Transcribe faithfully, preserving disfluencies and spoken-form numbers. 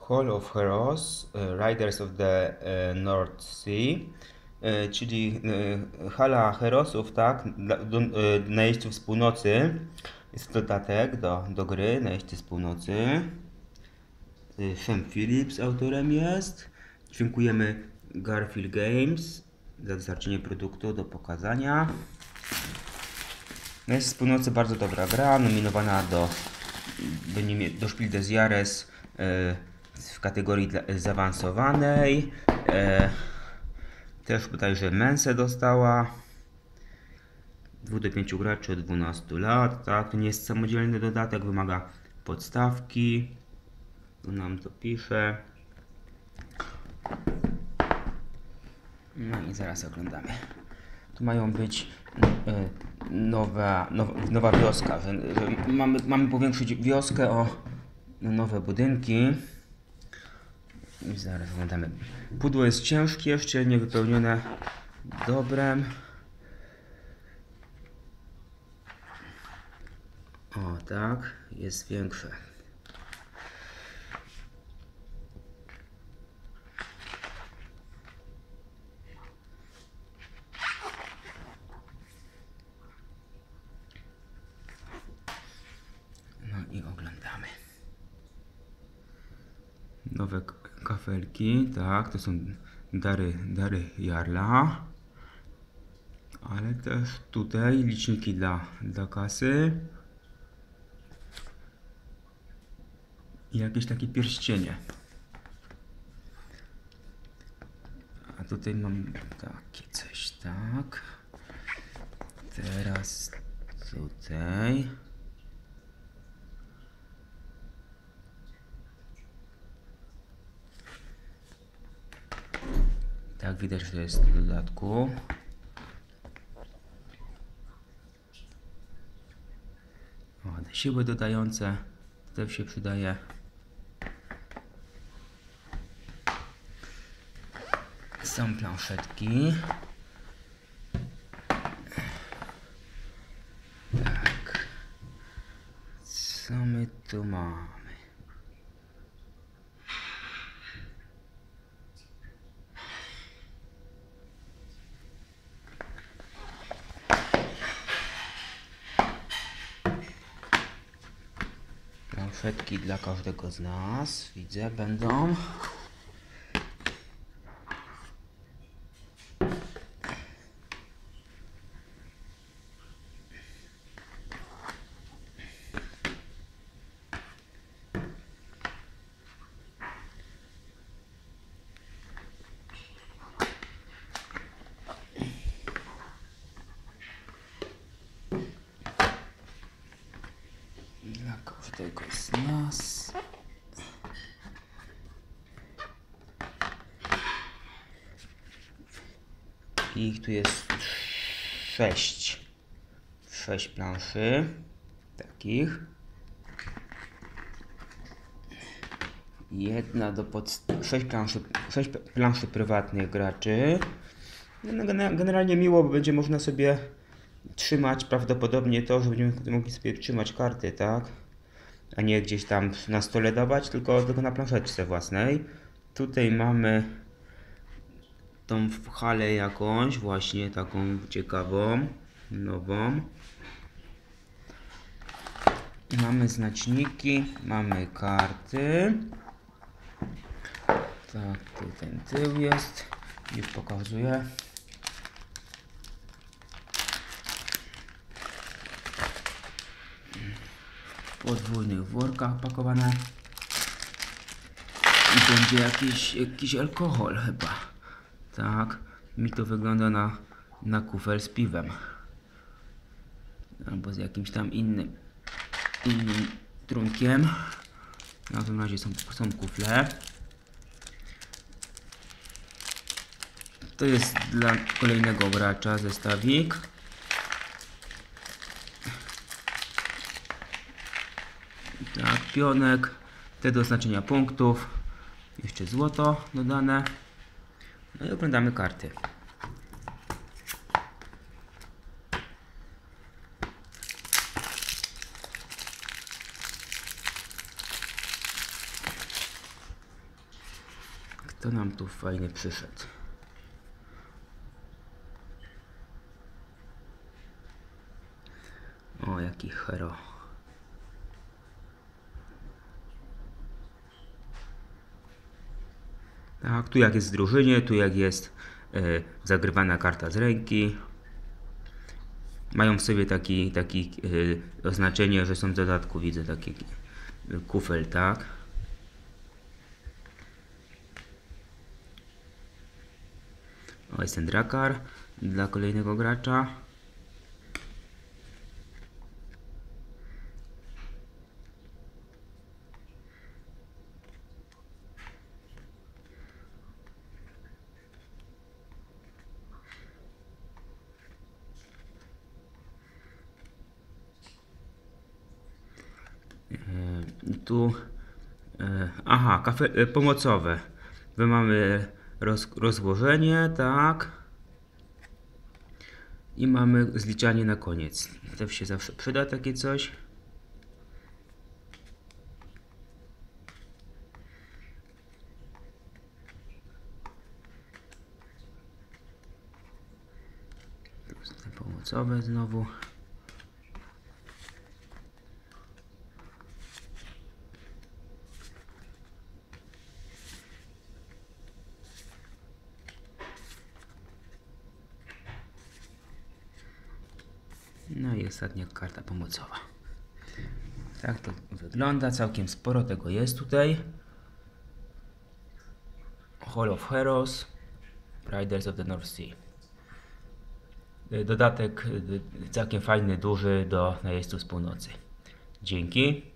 Call of Heroes, Riders of the North Sea, czyli Hala Herosów, tak, dla, do, najeźdźców z północy. Jest dodatek do, do gry, najeźdźcy z północy. Sam Phillips autorem jest. Dziękujemy Garfield Games za dostarczenie produktu do pokazania. Jest z północy bardzo dobra gra, nominowana do, do, do Spiel des Jahres w kategorii zaawansowanej. Też bodajże Mensa dostała. dwa do pięciu graczy od dwunastu lat. Tak, to nie jest samodzielny dodatek, wymaga podstawki. Tu nam to pisze. No i zaraz oglądamy. Tu mają być nowa, nowa, nowa wioska, że, że mamy, mamy powiększyć wioskę o nowe budynki. I zaraz oglądamy. Pudło jest ciężkie, jeszcze nie wypełnione dobrem. O tak, jest większe. No i oglądamy. Nowe kafelki, tak, to są dary, dary Jarla. Ale też tutaj liczniki dla, dla kasy. I jakieś takie pierścienie. A tutaj mam takie coś, tak. Teraz tutaj. Tak, widać, że to jest w dodatku. O, te siły dodające też się przydaje. Są planszetki. Tak. Co my tu mamy? Planszetki dla każdego z nas, widzę, będą. Dla każdego z nas. I ich tu jest sześć. Sześć planszy. Takich. Jedna do podstawy. Sześć planszy, sześć planszy prywatnych graczy. Generalnie miło, bo będzie można sobie trzymać prawdopodobnie to, że będziemy mogli sobie trzymać karty, tak? A nie gdzieś tam na stole dawać, tylko, tylko na planszeczce własnej. Tutaj mamy tą halę jakąś, właśnie taką ciekawą, nową. Mamy znaczniki, mamy karty. Tak, tu ten tył jest. Już pokazuję. W podwójnych workach pakowane. I będzie jakiś, jakiś alkohol chyba. Tak, mi to wygląda na, na kufel z piwem. Albo z jakimś tam innym, innym trunkiem. Na tym razie są, są kufle. To jest dla kolejnego gracza zestawik. Tak, pionek. Te do oznaczenia punktów. Jeszcze złoto dodane. No i oglądamy karty. Kto nam tu fajny przyszedł? O, jaki hero. Tak, tu jak jest w drużynie, tu jak jest y, zagrywana karta z ręki. Mają w sobie taki, taki y, oznaczenie, że są w dodatku, widzę taki y, kufel, tak. O, jest ten Drakar dla kolejnego gracza. Tu, e, aha, kafe, e, pomocowe. My mamy roz, rozłożenie, tak. I mamy zliczanie na koniec. To się zawsze przyda takie coś. Tu są te pomocowe znowu. No i ostatnia karta pomocowa. Tak to wygląda. Całkiem sporo tego jest tutaj. Hall of Heroes, Riders of the North Sea. Dodatek całkiem fajny, duży do najeźdźców z północy. Dzięki.